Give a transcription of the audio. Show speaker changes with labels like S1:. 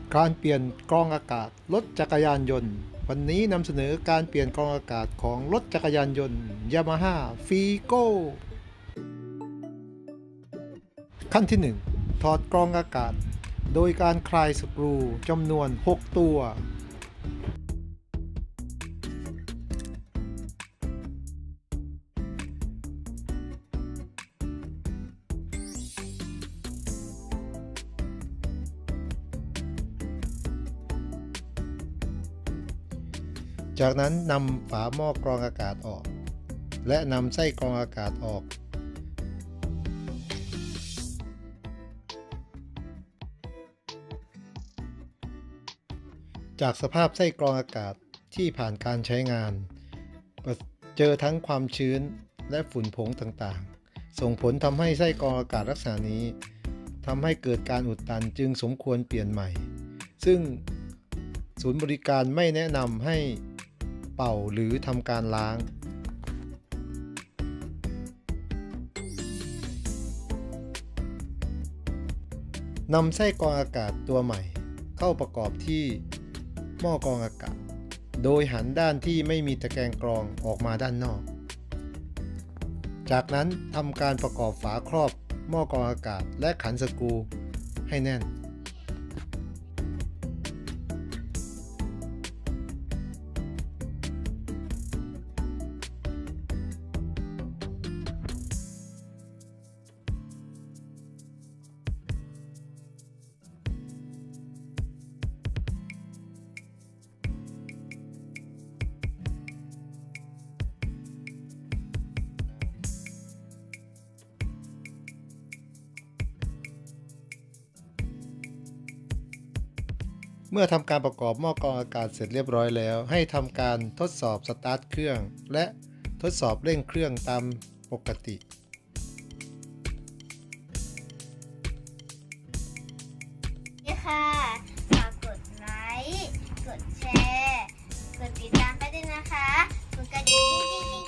S1: การเปลี่ยนกรองอากาศรถจักรยานยนต์วันนี้นำเสนอการเปลี่ยนกรองอากาศของรถจักรยานยนต์ Yamaha Figo ขั้นที่ 1 ถอดกรองอากาศโดยการคลายสกรูจำนวน 6 ตัวจากนั้นนำฝาหม้อกรองอากาศออกและนำไส้กรองอากาศออกจากสภาพไส้กรองอากาศที่ผ่านการใช้งานเจอทั้งความชื้นและฝุ่นผงต่างๆส่งผลทำให้ไส้กรองอากาศลักษณะนี้ทำให้เกิดการอุดตันจึงสมควรเปลี่ยนใหม่ซึ่งศูนย์บริการไม่แนะนำให้เป่าหรือทำการล้างนำไส้กรองอากาศตัวใหม่เข้าประกอบที่หม้อกรองอากาศโดยหันด้านที่ไม่มีตะแกรงกรองออกมาด้านนอกจากนั้นทำการประกอบฝาครอบหม้อกรองอากาศและขันสกรูให้แน่นเมื่อทำการประกอบหม้อกรองอากาศเสร็จเรียบร้อยแล้วให้ทำการทดสอบสตาร์ทเครื่องและทดสอบเร่งเครื่องตามปกติ
S2: นี่ค่ะฝากกดไลค์กดแชร์กดติดตามไปด้วยนะคะกดกระดิ่ง